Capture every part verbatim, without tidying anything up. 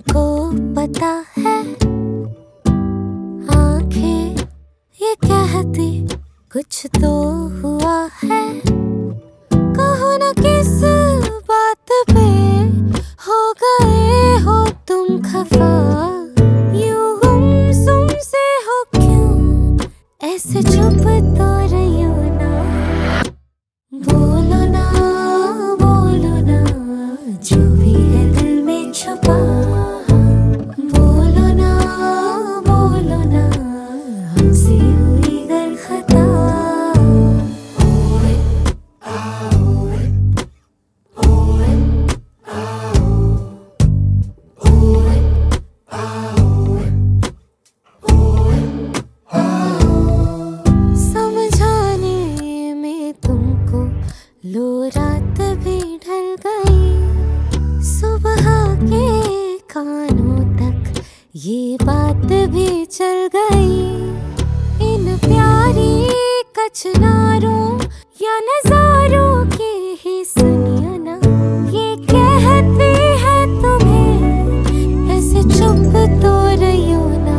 तुमको पता है, आंखें ये कहती कुछ तो हुआ है। कहो न किस बात पे हो गए हो तुम खफा, यूं गुमसुम से हो क्यों ऐसे चुप तो रही हो ना। बोलो ना बोलो ना जो भी है दिल में छुपा, बोलो ना बोलो ना हमसे हुई गर खता। ओए आओए ओए आओ ओए आओए ओए आओ। समझाने में तुमको लो रात भी ढल गई, सुबह के कानों तक ये बात भी चल गई। इन प्यारी कचनारों या नजारों की ही सुनियो ना, ये कहती है तुम्हें ऐसे चुप तो रहियो ना।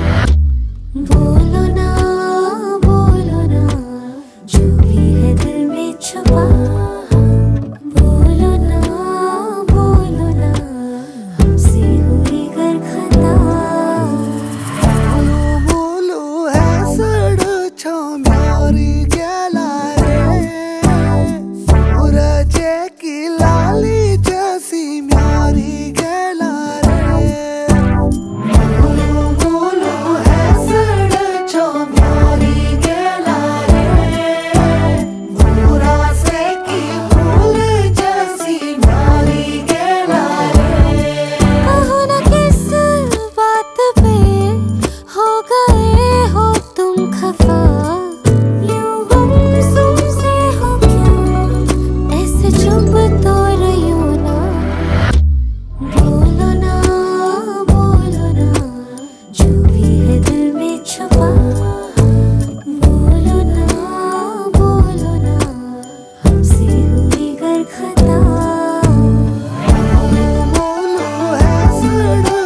बोलो ना बोलो ना जो भी है दिल में छुपा, बोलो ना बोलो ना हमसे हुई गर खता। बोलो है सड़ छो म्यारी गलारे, सूरजे की लाली जैसी म्यारी गलारे। बोलो बोलो है सड़ छो म्यारी गलारे, भूरा से की फूल जैसी म्यारी गलारे। कहो न किस बात पे हो गए हो तुम खफा, यूं गुमसुम से हो क्यों ऐसे चुप तो रही हो ना। बोलो ना बोलो ना जो भी है दिल में छुपा, बोलो ना बोलो ना हमसे हुई गर खता। बोलो है सड़